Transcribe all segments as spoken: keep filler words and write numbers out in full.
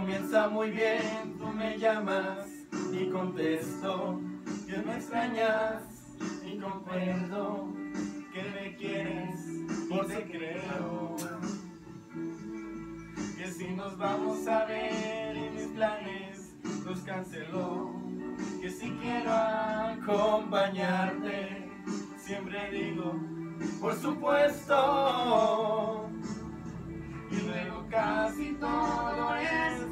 comienza muy bien, tú me llamas y contesto que me extrañas y comprendo que me quieres por si creo que si nos vamos a ver y mis planes los canceló, que si quiero acompañarte siempre digo por supuesto, y luego casi todo es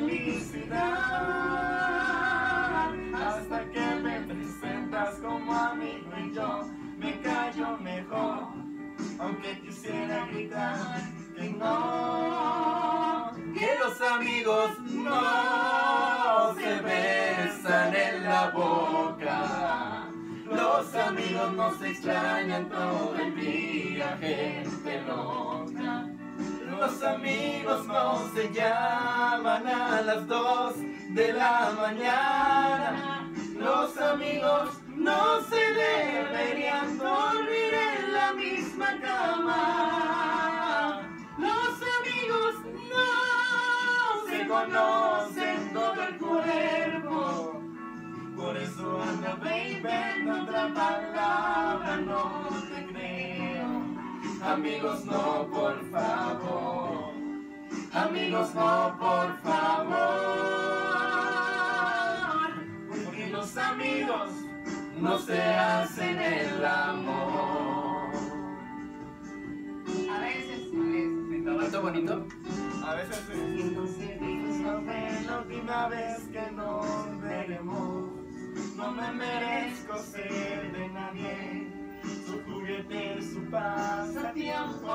felicidad hasta que me presentas como amigo y yo me callo mejor, aunque quisiera gritar que no, que los amigos no se besan en la boca, los amigos no se extrañan todo el día, gente loca. Los amigos no se llaman a las dos de la mañana. Los amigos no se deberían dormir en la misma cama. Los amigos no se conocen todo el cuerpo. Por eso anda, baby, no otra palabra, no te creo. Amigos, no, por favor. Amigos, no, por favor. Porque los amigos no se hacen el amor. A veces, a veces. ¿Está bonito? A veces sí. Entonces dijo, La última vez que nos veremos, no me merezco ser de nadie. Su juguete, su pasatiempo.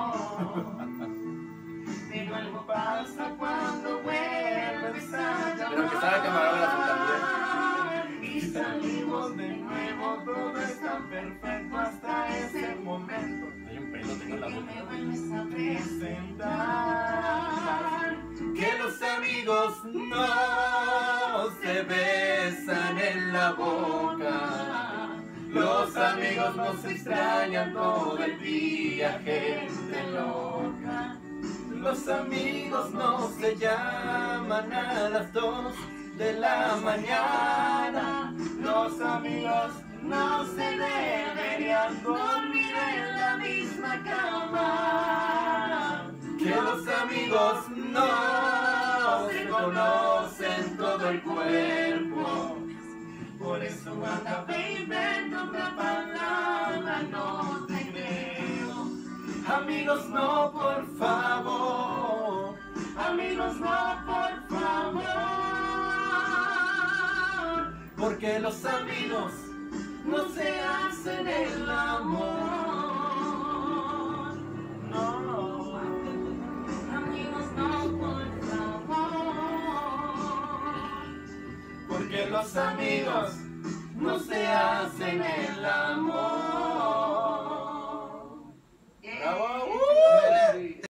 Pero algo pasa cuando vuelves a llamar. Pero que estaba camarógrafo también. Y salimos de nuevo, todo está perfecto hasta ese momento. Hay un pelo, tengo la boca. me vuelves a Presentar que los amigos no se besan en la boca. Los amigos no se extrañan todo el día, gente loca. Los amigos no se llaman a las dos de la mañana. Los amigos no se deberían dormir en la misma cama. Que los amigos no se conocen todo el cuerpo. Por eso anda, baby, no otra palabra, no te creo. Amigos, no, por favor. Amigos, no, por favor. Porque los amigos no se hacen el amor. No. Amigos, no, por favor. Porque los amigos no se hacen el amor. Yeah. ¡Bravo!